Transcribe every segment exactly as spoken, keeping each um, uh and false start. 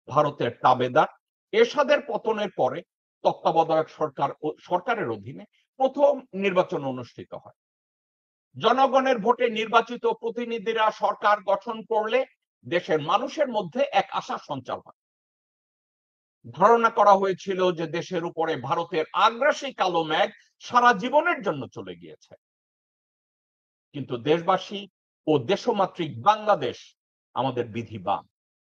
ভারতের তাবেদার। এরশাদের পতনের পরে তত্ত্বাবধায়ক সরকার ও সরকারের অধীনে প্রথম নির্বাচন অনুষ্ঠিত হয়। জনগণের ভোটে নির্বাচিত প্রতিনিধিরা সরকার গঠন করলে দেশের মানুষের মধ্যে এক আশার সঞ্চার হয়। ধারণা করা হয়েছিল যে দেশের উপরে ভারতের আগ্রাসী কালো মেঘ সারা জীবনের জন্য চলে গিয়েছে। কিন্তু দেশবাসী ও দেশমাতৃক বাংলাদেশ আমাদের বিধিবান,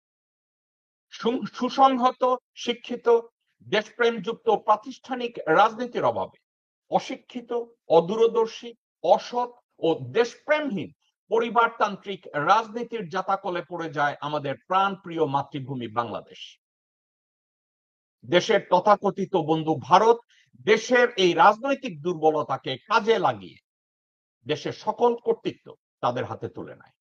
সুসংহত, শিক্ষিত, দেশপ্রেমযুক্ত প্রাতিষ্ঠানিক রাজনীতির অভাবে অশিক্ষিত, অদূরদর্শী, অসৎ ও দেশপ্রেমহীন পরিবারতান্ত্রিক রাজনীতির জাতাকলে পড়ে যায় আমাদের প্রাণপ্রিয় মাতৃভূমি বাংলাদেশ। দেশের তথাকথিত বন্ধু ভারত দেশের এই রাজনৈতিক দুর্বলতাকে কাজে লাগিয়ে দেশের সকল কর্তৃত্ব তাদের হাতে তুলে নেয়।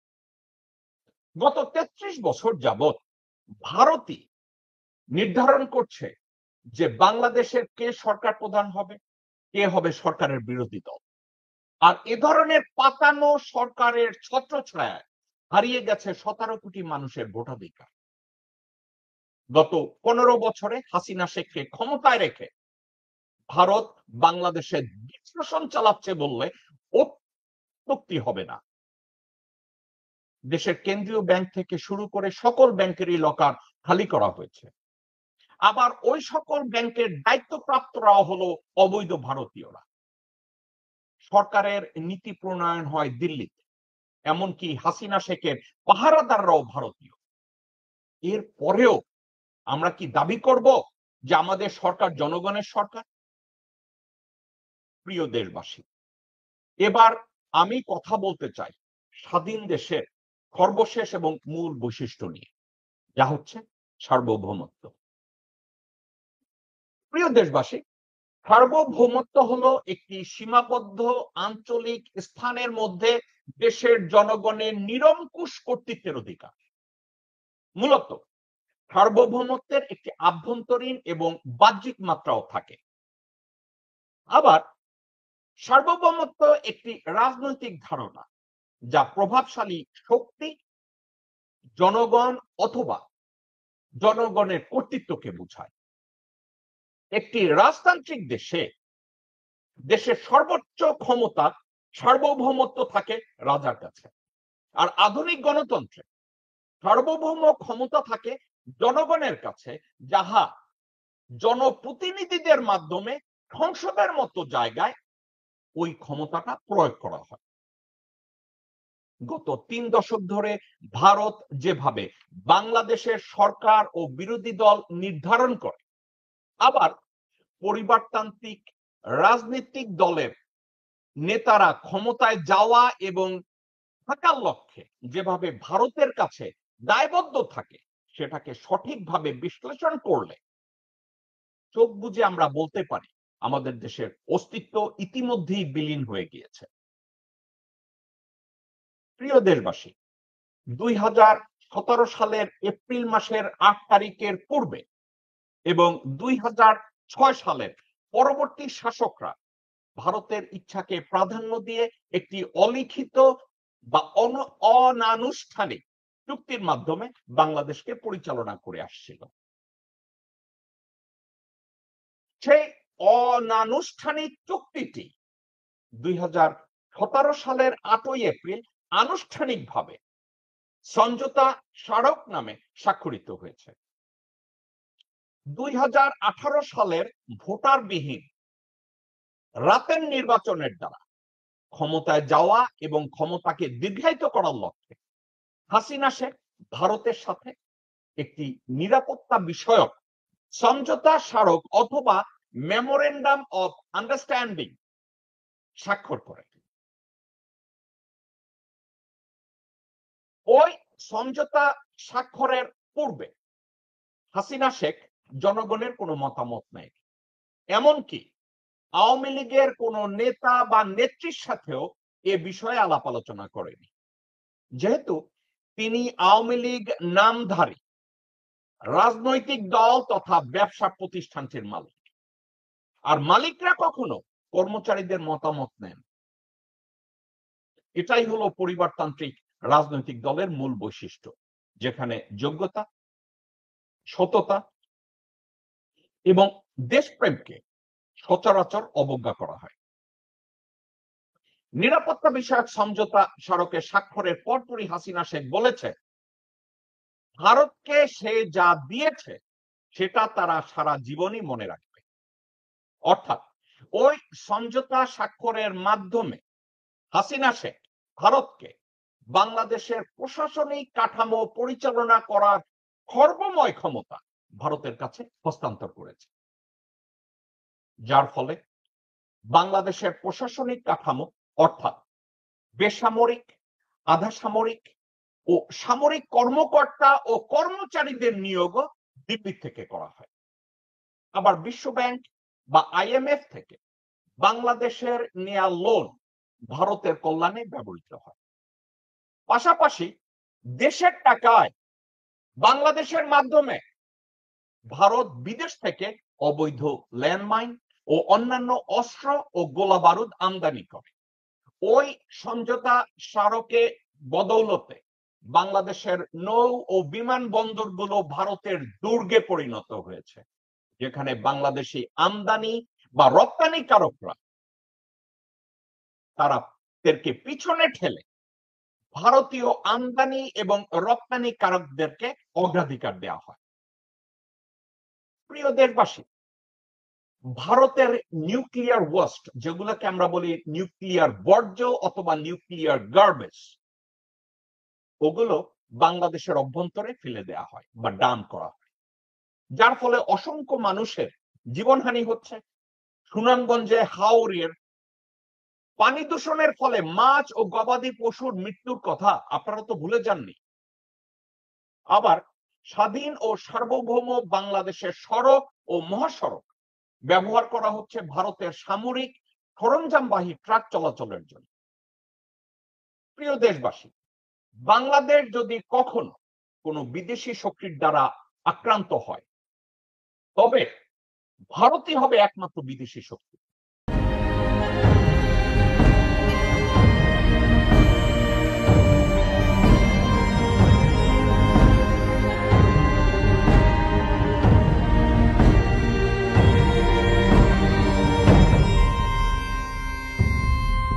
গত তেত্রিশ বছর যাবৎ ভারতই নির্ধারণ করছে যে বাংলাদেশের কে সরকার প্রধান হবে, কে হবে সরকারের বিরোধী দল। আর এ ধরনের পাতানো সরকারের ছত্রছায়ায় হারিয়ে গেছে সতেরো কোটি মানুষের ভোটাধিকার। গত পনেরো বছরে হাসিনা শেখকে ক্ষমতায় রেখে ভারত বাংলাদেশে বিশ্লেষণ চালাচ্ছে বললে অত্যুক্তি হবে না। দেশের কেন্দ্রীয় ব্যাংক থেকে শুরু করে সকল ব্যাংকেরই লকার খালি করা হয়েছে। আবার ওই সকল ব্যাংকের দায়িত্বপ্রাপ্তরাও হলো অবৈধ ভারতীয়রা। সরকারের নীতি প্রণয়ন হয় দিল্লিতে, এমনকি হাসিনা শেখের পাহারাদাররাও ভারতীয়। এর পরেও আমরা কি দাবি করব যে আমাদের সরকার জনগণের সরকার? প্রিয় দেশবাসী, এবার আমি কথা বলতে চাই স্বাধীন দেশের সর্বশেষ এবং মূল বৈশিষ্ট্য নিয়ে, যা হচ্ছে সার্বভৌমত্ব। প্রিয় দেশবাসী, সার্বভৌমত্ব হলো একটি সীমাবদ্ধ আঞ্চলিক স্থানের মধ্যে দেশের জনগণের নিরঙ্কুশ কর্তৃত্বের অধিকার। মূলত সার্বভৌমত্বের একটি আভ্যন্তরীণ এবং বাহ্যিক মাত্রাও থাকে। আবার সার্বভৌমত্ব একটি রাজনৈতিক ধারণা যা প্রভাবশালী শক্তি, জনগণ অথবা জনগণের কর্তৃত্বকে বোঝায়। একটি রাজতান্ত্রিক দেশে দেশের সর্বোচ্চ ক্ষমতা সার্বভৌমত্ব থাকে রাজার কাছে, আর আধুনিক গণতন্ত্রে সার্বভৌম ক্ষমতা থাকে জনগণের কাছে, যাহা জনপ্রতিনিধিদের মাধ্যমে সংসদের মতো জায়গায় ওই ক্ষমতাটা প্রয়োগ করা হয়। গত তিন দশক ধরে ভারত যেভাবে বাংলাদেশের সরকার ও বিরোধী দল নির্ধারণ করে, আবার পরিবারতান্ত্রিক রাজনৈতিক দলের নেতারা ক্ষমতায় যাওয়া এবং থাকার লক্ষ্যে যেভাবে ভারতের কাছে দায়বদ্ধ থাকে, সেটাকে সঠিকভাবে বিশ্লেষণ করলে চোখ বুজে আমরা বলতে পারি আমাদের দেশের অস্তিত্ব ইতিমধ্যেই বিলীন হয়ে গিয়েছে। প্রিয় দেশবাসী, দুই হাজার সতেরো সালের এপ্রিল মাসের আট তারিখের পূর্বে এবং দুই হাজার ছয় সালের পরবর্তী শাসকরা ভারতের ইচ্ছাকে প্রাধান্য দিয়ে একটি অলিখিত বা অনানুষ্ঠানিক চুক্তির মাধ্যমে বাংলাদেশকে পরিচালনা করে আসছিল। সেই অনানুষ্ঠানিক চুক্তিটি দুই হাজার সতেরো সালের আটই এপ্রিল আনুষ্ঠানিকভাবে সমঝোতা স্মারক নামে স্বাক্ষরিত হয়েছে। দুই হাজার আঠারো সালের ভোটারবিহীন রাতের নির্বাচনের দ্বারা ক্ষমতায় যাওয়া এবং ক্ষমতাকে দীর্ঘায়িত করার লক্ষ্যে হাসিনা শেখ ভারতের সাথে একটি নিরাপত্তা বিষয়ক সমঝোতা স্মারক অথবা মেমোরেন্ডাম অফ আন্ডারস্ট্যান্ডিং স্বাক্ষর করে। ওই সমঝোতা স্বাক্ষরের পূর্বে হাসিনা শেখ জনগণের কোনো মতামত নেই, এমনকি আওয়ামী লীগের কোন নেতা বা নেত্রীর সাথেও এ বিষয়ে আলাপ আলোচনা করেনি, যেহেতু তিনি আওয়ামী লীগ নামধারী রাজনৈতিক দল তথা ব্যবসা প্রতিষ্ঠানটির মালিক। আর মালিকরা কখনো কর্মচারীদের মতামত নেন। এটাই হলো পরিবারতান্ত্রিক রাজনৈতিক দলের মূল বৈশিষ্ট্য, যেখানে যোগ্যতা, সততা এবং দেশপ্রেমকে সচরাচর অবজ্ঞা করা হয়। নিরাপত্তা বিষয়ক সমঝোতা স্মারকে স্বাক্ষরের পরপরই হাসিনা শেখ বলেছে, ভারতকে সে যা দিয়েছে সেটা তারা সারা জীবনই মনে রাখবে। অর্থাৎ ওই সমঝোতা স্বাক্ষরের মাধ্যমে হাসিনা শেখ ভারতকে বাংলাদেশের প্রশাসনিক কাঠামো পরিচালনা করার সর্বময় ক্ষমতা ভারতের কাছে হস্তান্তর করেছে, যার ফলে বাংলাদেশের প্রশাসনিক কাঠামো অর্থাৎ বেসামরিক, আধা সামরিক ও সামরিক কর্মকর্তা ও কর্মচারীদের নিয়োগও দিল্লি থেকে করা হয়। আবার বিশ্ব ব্যাংক বা আইএমএফ থেকে বাংলাদেশের নেয়া লোন ভারতের কল্যাণে ব্যবহৃত হয়। পাশাপাশি দেশের টাকায় বাংলাদেশের মাধ্যমে ভারত বিদেশ থেকে অবৈধ ল্যান্ডমাইন ও অন্যান্য অস্ত্র ও গোলা বারুদ আমদানি করে। ওই সমঝোতা স্মারকে বদৌলতে বাংলাদেশের নৌ ও বিমানবন্দরগুলো ভারতের দুর্গে পরিণত হয়েছে, যেখানে বাংলাদেশি আমদানি বা রপ্তানিকারকরা তাদেরকে পিছনে ঠেলে ভারতীয় আমদানি এবং রপ্তানিকারকদেরকে অগ্রাধিকার দেওয়া হয়। প্রিয় দেশবাসী, ভারতের নিউক্লিয়ার ওয়েস্ট, যেগুলোকে আমরা বলি নিউক্লিয়ার বর্জ্য অথবা নিউক্লিয়ার গার্বেজ, ওগুলো বাংলাদেশের অভ্যন্তরে ফেলে দেওয়া হয় বা ডাম্প করা হয়, যার ফলে অসংখ্য মানুষের জীবনহানি হচ্ছে। সুনামগঞ্জে হাওরের পানি দূষণের ফলে মাছ ও গবাদি পশুর মৃত্যুর কথা আপনারা তো ভুলে যাননি। আবার স্বাধীন ও সার্বভৌম বাংলাদেশের সড়ক ও মহাসড়ক ব্যবহার করা হচ্ছে ভারতের সামরিক সরঞ্জামবাহী ট্রাক চলাচলের জন্য। প্রিয় দেশবাসী, বাংলাদেশ যদি কখনো কোনো বিদেশি শক্তির দ্বারা আক্রান্ত হয়, তবে ভারতই হবে একমাত্র বিদেশি শক্তি।